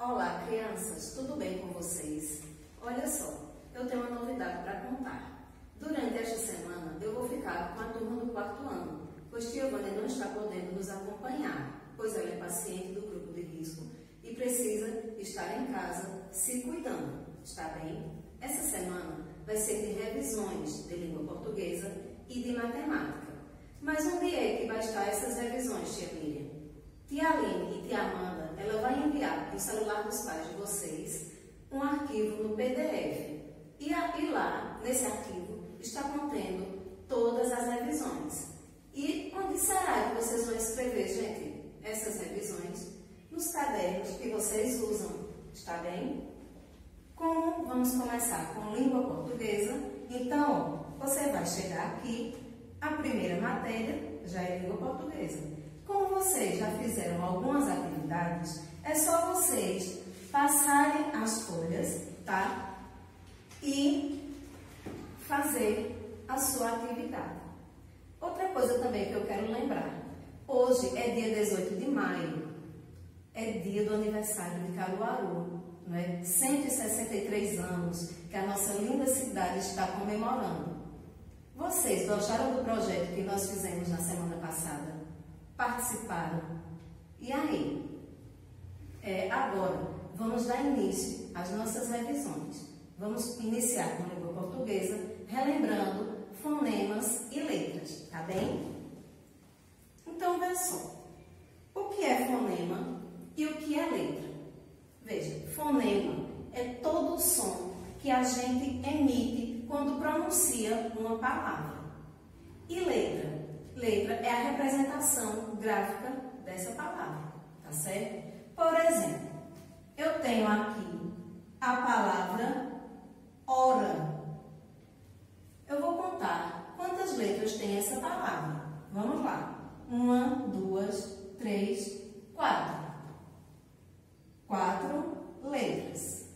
Olá, crianças, tudo bem com vocês? Olha só, eu tenho uma novidade para contar. Durante esta semana, eu vou ficar com a turma do 4º ano, pois tia Vânia não está podendo nos acompanhar, pois ela é paciente do grupo de risco e precisa estar em casa se cuidando, está bem? Essa semana vai ser de revisões de língua portuguesa e de matemática. Mas onde é que vai estar essas revisões, tia Miriam? Tia Aline e tia Amanda, ela vai enviar para o celular dos pais de vocês um arquivo no PDF. E lá, nesse arquivo, está contendo todas as revisões. E onde será que vocês vão escrever, gente, essas revisões? Nos cadernos que vocês usam, está bem? Como vamos começar com língua portuguesa, então, você vai chegar aqui, a primeira matéria já é língua portuguesa. Como vocês já fizeram algumas atividades, é só vocês passarem as folhas, tá? E fazer a sua atividade. Outra coisa também que eu quero lembrar. Hoje é dia 18 de maio. É dia do aniversário de Caruaru, não é? 163 anos que a nossa linda cidade está comemorando. Vocês gostaram do projeto que nós fizemos na semana passada? Participaram? E aí? Agora, vamos dar início às nossas revisões. Vamos iniciar com a língua portuguesa, relembrando fonemas e letras, tá bem? Então, veja só. O que é fonema e o que é letra? Veja, fonema é todo o som que a gente emite quando pronuncia uma palavra. E letra? Letra é a representação gráfica dessa palavra, tá certo? Por exemplo, eu tenho aqui a palavra hora. Eu vou contar quantas letras tem essa palavra. Vamos lá. 1, 2, 3, 4. 4 letras.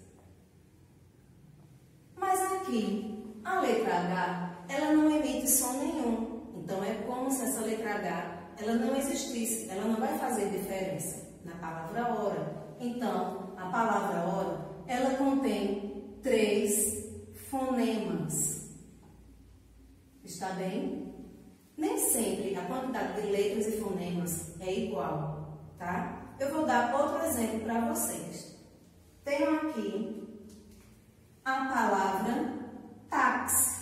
Mas aqui, a letra H, ela não emite som nenhum. Então, é como se essa letra H, ela não existisse, ela não vai fazer diferença na palavra hora. Então, a palavra hora, ela contém 3 fonemas. Está bem? Nem sempre a quantidade de letras e fonemas é igual, tá? Eu vou dar outro exemplo para vocês. Tenho aqui a palavra táxi.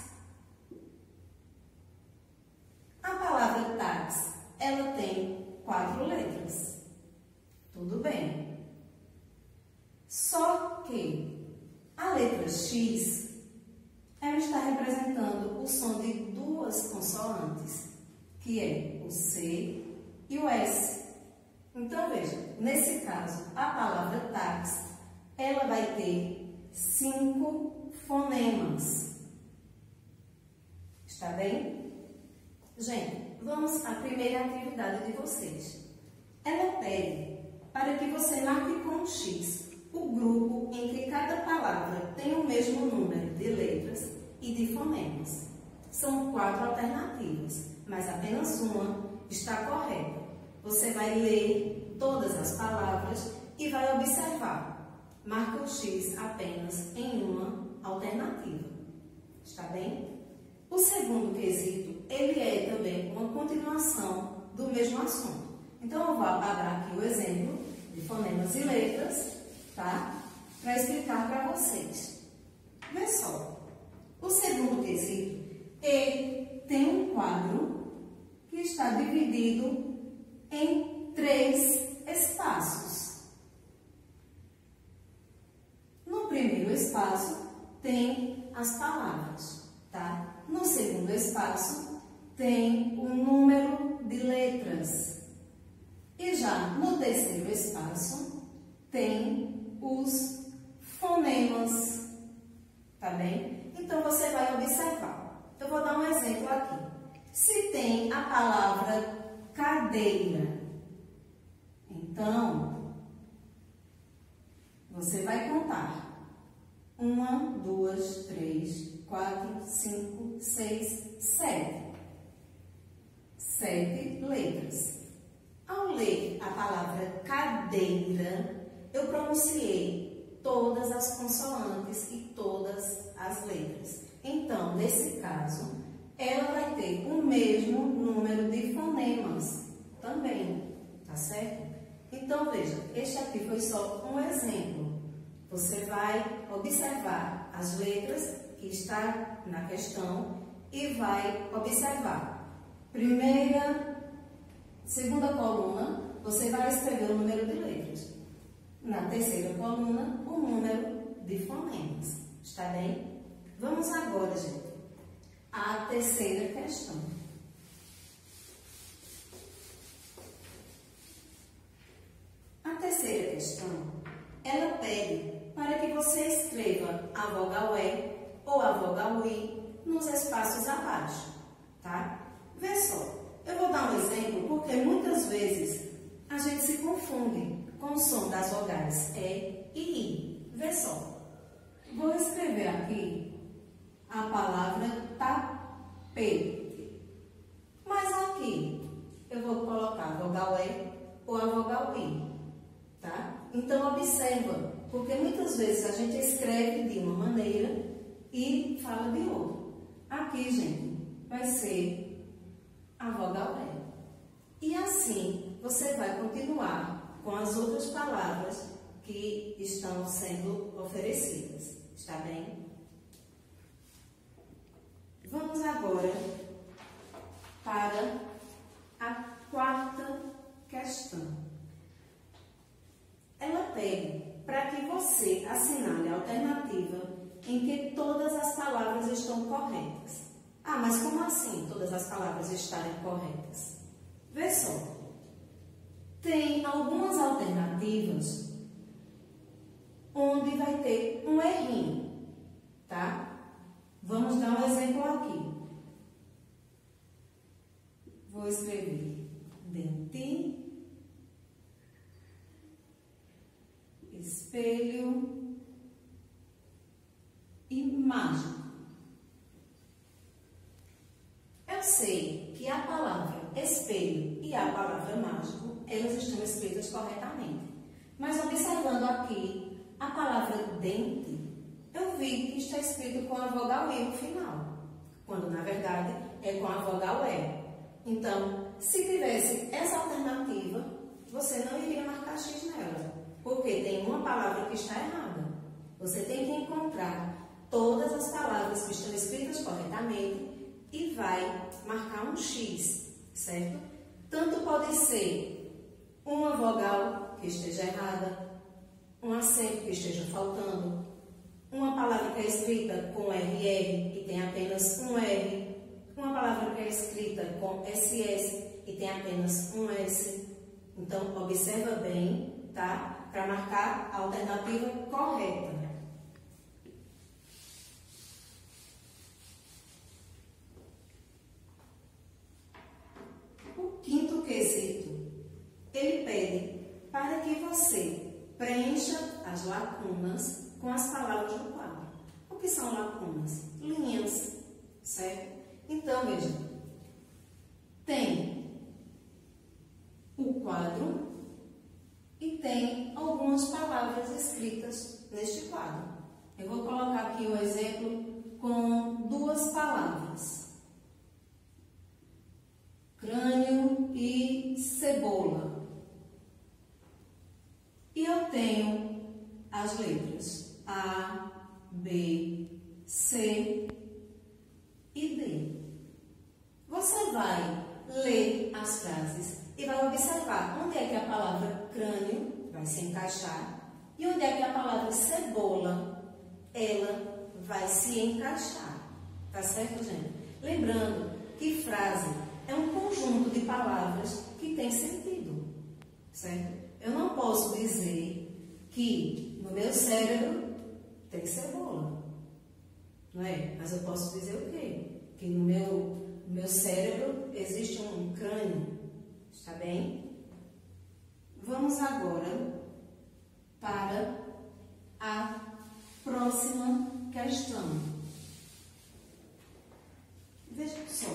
A palavra táxi, ela tem 4 letras. Tudo bem. Só que a letra X, ela está representando o som de 2 consoantes, que é o C e o S. Então, veja, nesse caso, a palavra táxi, ela vai ter 5 fonemas. Está bem? Gente, vamos à primeira atividade de vocês. Ela pede para que você marque com um X o grupo em que cada palavra tem o mesmo número de letras e de fonemas. São 4 alternativas, mas apenas uma está correta. Você vai ler todas as palavras e vai observar. Marca o X apenas em uma alternativa. Está bem? O segundo quesito, ele é também uma continuação do mesmo assunto. Então, eu vou apagar aqui o exemplo de fonemas e letras, tá? Para explicar para vocês. Vê só. O segundo quesito, ele tem um quadro que está dividido em 3 espaços. No primeiro espaço, tem as palavras, tá? No segundo espaço, tem o número de letras. E já no terceiro espaço, tem os fonemas, tá bem? Então, você vai observar. Eu vou dar um exemplo aqui. Se tem a palavra cadeira, então, você vai contar. 1, 2, 3, 4, 5, 6, 7. 7 letras. Ao ler a palavra cadeira, eu pronunciei todas as consoantes e todas as letras. Então, nesse caso, ela vai ter o mesmo número de fonemas também, tá certo? Então, veja, este aqui foi só um exemplo. Você vai observar as letras que está na questão e vai observar. Segunda coluna, você vai escrever o número de letras. Na terceira coluna, o número de fonemas. Está bem? Vamos agora, gente, à terceira questão. A terceira questão, ela pede para que você escreva a vogal E ou a vogal I nos espaços abaixo, tá? Vê só, eu vou dar um exemplo porque muitas vezes a gente se confunde com o som das vogais E e I. Vê só, vou escrever aqui a palavra tapete, mas aqui eu vou colocar a vogal E ou a vogal I, tá? Então observa, porque muitas vezes a gente escreve de uma maneira e fala de outra. Aqui, gente, vai ser a vogal E. E assim, você vai continuar com as outras palavras que estão sendo oferecidas. Está bem? Vamos agora para a quarta questão. Ela pede para que você assinale a alternativa em que todas as palavras estão corretas. Ah, mas como assim todas as palavras estarem corretas? Vê só. Tem algumas alternativas onde vai ter um errinho, tá? Vamos dar um exemplo aqui. Vou escrever dente, espelho e mágico. Eu sei que a palavra espelho e a palavra mágico, elas estão escritas corretamente. Mas observando aqui a palavra dente, eu vi que está escrito com a vogal I no final, quando na verdade é com a vogal E. Então, se tivesse essa alternativa, você não iria marcar X nela, porque tem uma palavra que está errada. Você tem que encontrar todas as palavras que estão escritas corretamente e vai marcar um X, certo? Tanto pode ser uma vogal que esteja errada, um acento que esteja faltando, uma palavra que é escrita com RR e tem apenas um R, uma palavra que é escrita com SS e tem apenas um S. Então, observa bem, tá? Para marcar a alternativa correta. O quinto quesito, ele pede para que você preencha as lacunas com as palavras do quadro. O que são lacunas? Linhas, certo? Então, veja, tem o quadro e tem algumas palavras escritas neste quadro. Eu vou colocar aqui um exemplo com duas palavras: crânio e cebola. E eu tenho as letras A, B, C e D. Você vai ler as frases e vai observar onde é que a palavra crânio vai se encaixar e onde é que a palavra cebola, ela vai se encaixar. Tá certo, gente? Lembrando que frase é um conjunto de palavras que tem sentido, certo? Eu não posso dizer que no meu cérebro tem cebola, não é? Mas eu posso dizer o quê? Que no meu cérebro existe um crânio, está bem? Vamos agora para a próxima questão. Veja só.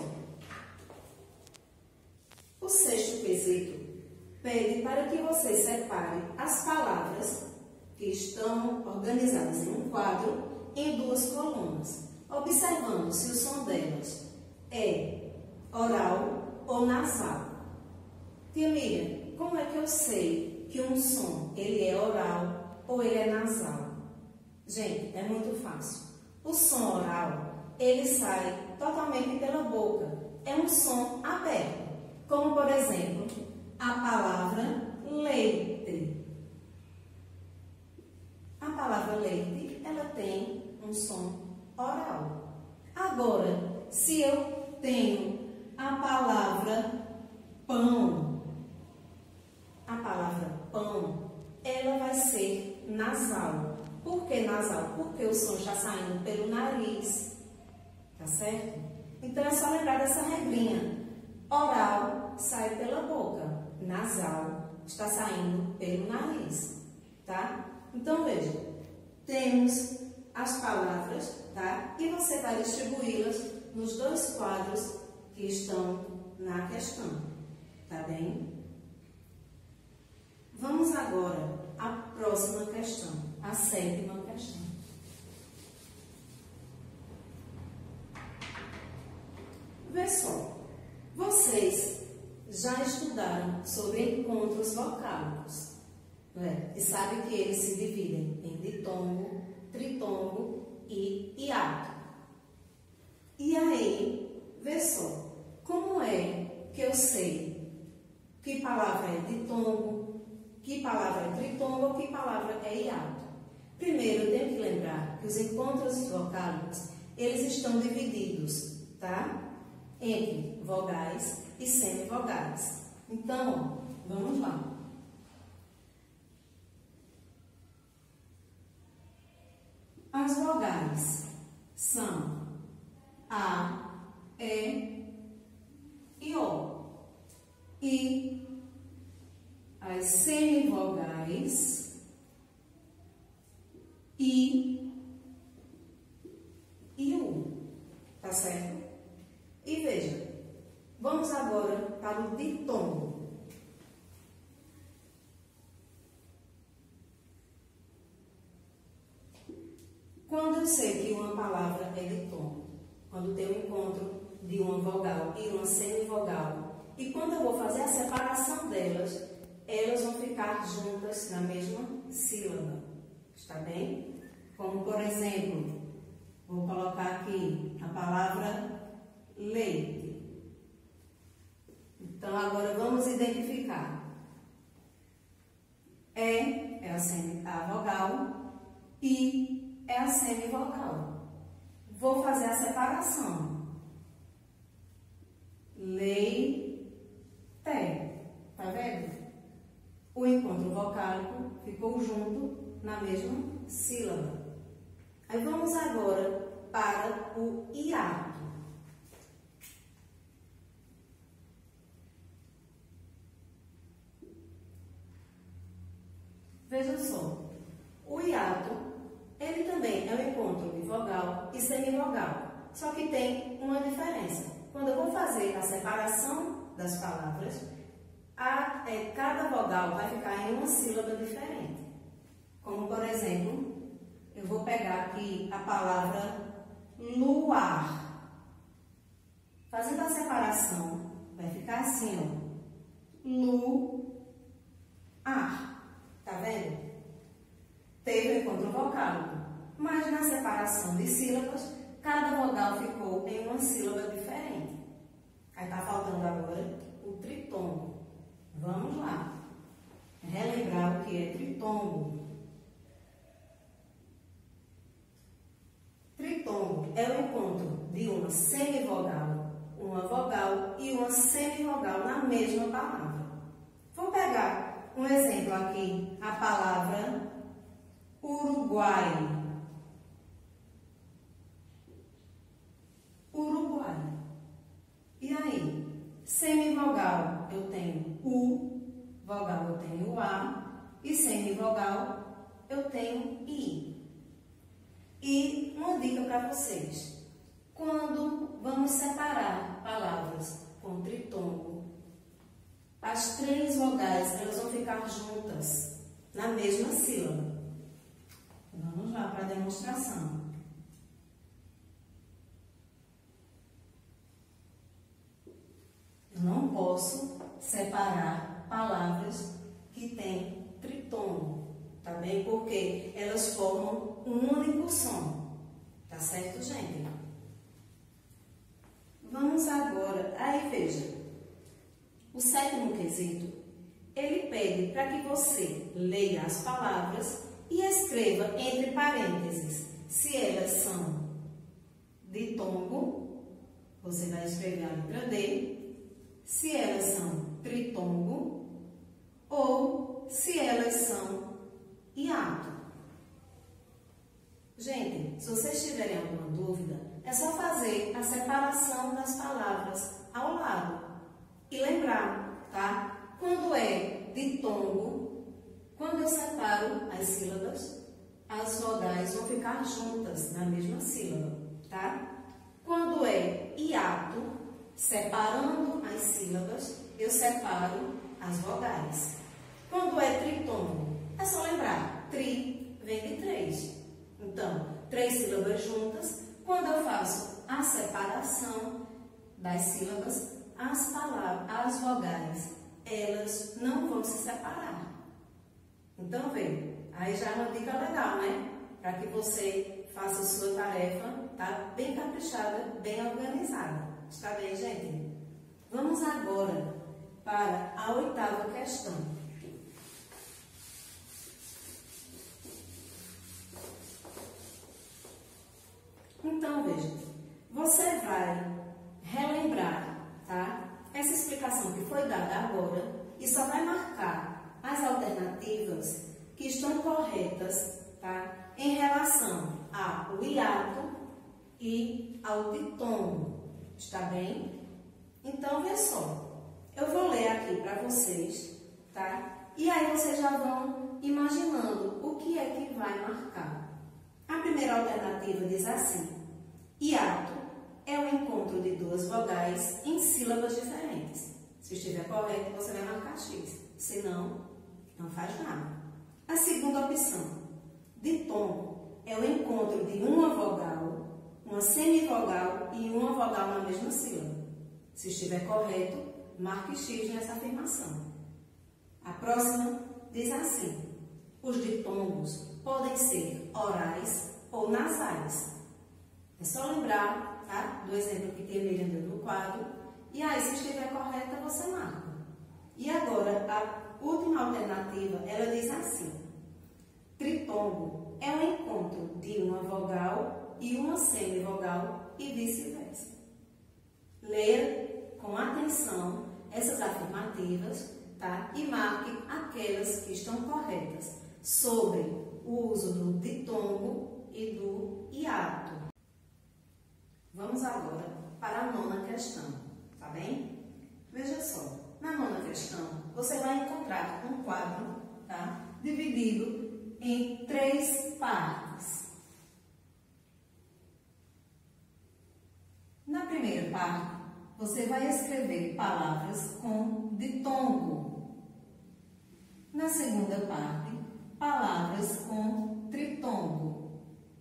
O sexto quesito pede para que você separe as palavras que estão organizadas em um quadro em duas colunas, observando se o som delas é oral ou nasal. Tia Miriam, como é que eu sei que um som ele é oral ou ele é nasal? Gente, é muito fácil. O som oral, ele sai totalmente pela boca. É um som aberto, como por exemplo, a palavra leite. A palavra leite, ela tem um som oral. Agora, se eu tenho a palavra pão, ela vai ser nasal. Por que nasal? Porque o som está saindo pelo nariz, tá certo? Então é só lembrar dessa regrinha. Oral sai pela boca, nasal está saindo pelo nariz, tá? Então veja, temos as palavras, tá? E você vai distribuí-las nos dois quadros que estão na questão, tá bem? Vamos agora à próxima questão, a 7ª questão. Vê só, vocês já estudaram sobre encontros vocálicos, não é? E sabem que eles se dividem em ditongo, tritongo e hiato. E aí, vê só, como é que eu sei que palavra é ditongo, que palavra é tritongo ou que palavra é hiato? Primeiro, eu tenho que lembrar que os encontros vocálicos, eles estão divididos, tá? Entre vogais e semivogais. Então, vamos lá. As vogais são A, E e O. E as semivogais I e U. Tá certo? E veja, vamos agora para o ditongo. Quando eu sei que uma palavra é ditongo, quando tem um encontro de uma vogal e uma semivogal, e quando eu vou fazer a separação delas, elas vão ficar juntas na mesma sílaba. Está bem? Como, por exemplo, vou colocar aqui a palavra leite. Então, agora vamos identificar. É a vogal, I é a semivogal. Vou fazer a separação. Leite. Tá vendo? O encontro vocálico ficou junto na mesma sílaba. Aí vamos agora para o hiato. Veja só, o hiato, ele também é um encontro de vogal e semivogal, só que tem uma diferença. Quando eu vou fazer a separação das palavras, cada vogal vai ficar em uma sílaba diferente. Como, por exemplo, eu vou pegar aqui a palavra luar. Fazendo a separação, vai ficar assim, ó. Luar. Tá vendo? Teve o encontro vocálico, mas na separação de sílabas, cada vogal ficou em uma sílaba diferente. Aí tá faltando agora o tritongo. Vamos lá. Relembrar o que é tritongo. Tritongo é o encontro de uma semivogal, uma vogal e uma semivogal na mesma palavra. Vou pegar um exemplo aqui, a palavra Uruguai. Uruguai. E aí? Semivogal eu tenho U, vogal eu tenho A, e semivogal eu tenho I. E uma dica para vocês: quando vamos separar palavras com tritongo, as três vogais elas vão ficar juntas na mesma sílaba. Vamos lá para a demonstração. Eu não posso separar palavras que têm tritongo, tá bem? Porque elas formam um único som, tá certo, gente? Vamos agora, aí veja, o sétimo quesito, ele pede para que você leia as palavras e escreva entre parênteses se elas são ditongo, você vai escrever a letra D, se elas são tritongo ou se elas são hiato. Gente, se vocês tiverem alguma dúvida, é só fazer a separação das palavras ao lado e lembrar, tá? Quando é ditongo, quando eu separo as sílabas, as vogais vão ficar juntas na mesma sílaba, tá? Quando é hiato, separando as sílabas, eu separo as vogais. Quando é tritongo, é só lembrar, tri vem de três. Então, três sílabas juntas, quando eu faço a separação das sílabas, as vogais, elas não vão se separar. Então, vê, aí já é uma dica legal, né? Para que você faça a sua tarefa, tá bem caprichada, bem organizada. Está bem, gente? Vamos agora para a oitava questão. Então, veja, você vai relembrar, tá? Essa explicação que foi dada agora e só vai marcar as alternativas que estão corretas, tá? Em relação ao hiato e ao ditongo. Está bem? Então, veja só. Eu vou ler aqui para vocês, tá? E aí vocês já vão imaginando o que é que vai marcar. A primeira alternativa diz assim: hiato é o encontro de duas vogais em sílabas diferentes. Se estiver correto, você vai marcar X. Se não, não faz nada. A segunda opção, ditongo, é o encontro de uma vogal, uma semivogal e uma vogal na mesma sílaba. Se estiver correto, marque X nessa afirmação. A próxima diz assim: os ditongos podem ser orais ou nasais. É só lembrar, tá, do exemplo que tia Miriam deu no quadro. E aí, se estiver correta, você marca. E agora, a última alternativa, ela diz assim: tritongo é o encontro de uma vogal e uma semivogal e vice-versa. Leia com atenção essas afirmativas, tá? E marque aquelas que estão corretas sobre o uso do ditongo e do hiato. Vamos agora para a nona questão, tá bem? Veja só, na nona questão, você vai encontrar um quadro, tá? Dividido em 3 partes. Na primeira parte, você vai escrever palavras com ditongo. Na segunda parte, palavras com tritongo.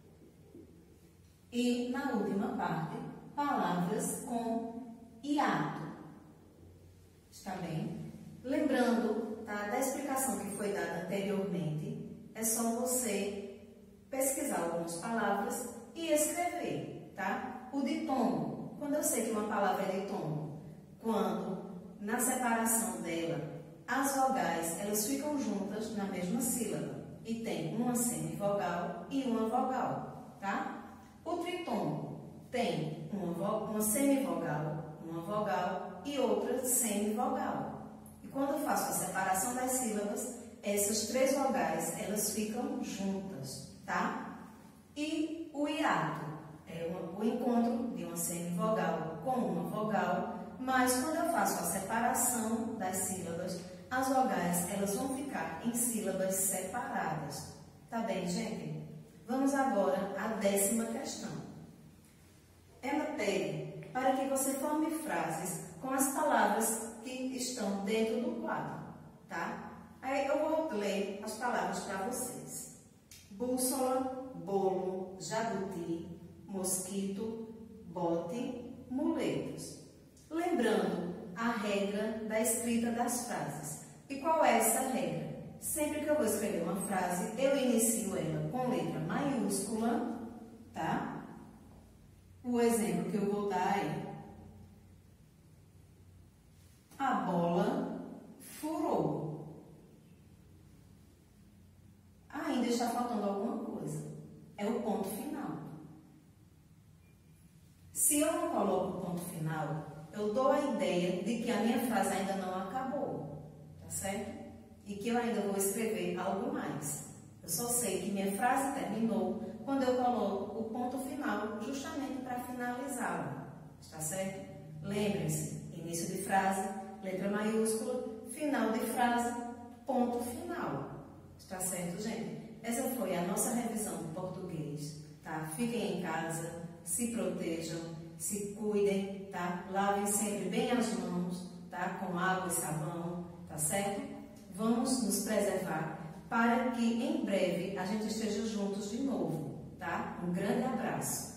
E na última parte, palavras com hiato. Está bem? Lembrando, tá, da explicação que foi dada anteriormente, é só você pesquisar algumas palavras e escrever, tá? O ditongo, quando eu sei que uma palavra é ditongo, quando na separação dela, as vogais, elas ficam juntas na mesma sílaba e tem uma semivogal e uma vogal, tá? O tritongo tem uma semivogal, uma vogal e outra semivogal. E quando eu faço a separação das sílabas, essas 3 vogais, elas ficam juntas, tá? E o hiato é o encontro de uma semivogal com uma vogal, mas quando eu faço a separação das sílabas, as vogais, elas vão ficar em sílabas separadas. Tá bem, gente? Vamos agora à 10ª questão. Ela pede para que você forme frases com as palavras que estão dentro do quadro, tá? Aí eu vou ler as palavras para vocês. bússola, bolo, jabuti, mosquito, bote, muletos. Lembrando a regra da escrita das frases. E qual é essa regra? Sempre que eu vou escrever uma frase, eu inicio ela com letra maiúscula, tá? O exemplo que eu vou dar é: a bola furou. Ainda está faltando alguma coisa. É o ponto final. Se eu não coloco o ponto final, eu dou a ideia de que a minha frase ainda não acabou, tá certo? E que eu ainda vou escrever algo mais. Eu só sei que minha frase terminou quando eu coloco o ponto final, justamente para finalizá-la, está certo? Lembrem-se, início de frase, letra maiúscula, final de frase, ponto final. Está certo, gente? Essa foi a nossa revisão de português, tá? Fiquem em casa, se protejam, se cuidem, tá? Lavem sempre bem as mãos, tá? Com água e sabão, tá certo? Vamos nos preservar para que em breve a gente esteja juntos de novo, tá? Um grande abraço.